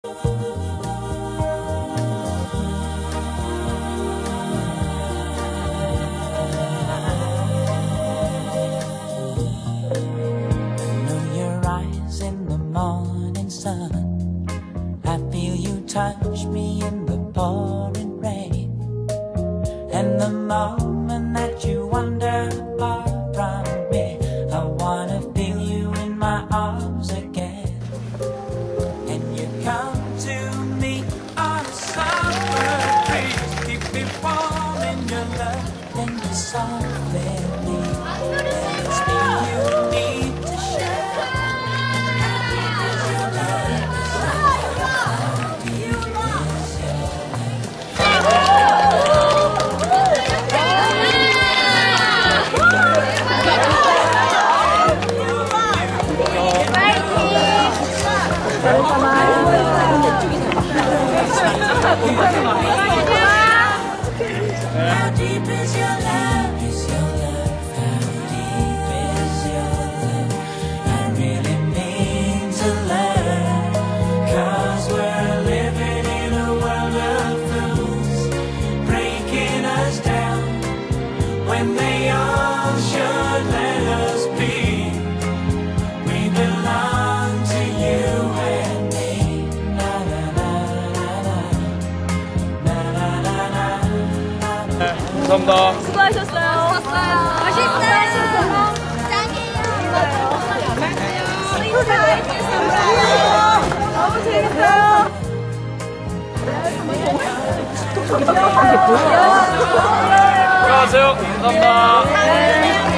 Touch me in the pouring rain, and the moment that you wander far from me, I wanna feel you in my arms again. And you come to me on a summer breeze, keep me warm in your love, then you softly leave. It's me you need to share. How deep is your love? Is your love? How deep is your love? I really mean to learn, 'cause we're living in a world of fools, breaking us down when they all should let us be. We belong to you and me. Na na na na na na na na. 감사합니다. 수고하셨어요. 멋있어요. 짱이에요. 너무 재밌어요. 안녕하세요. 감사합니다.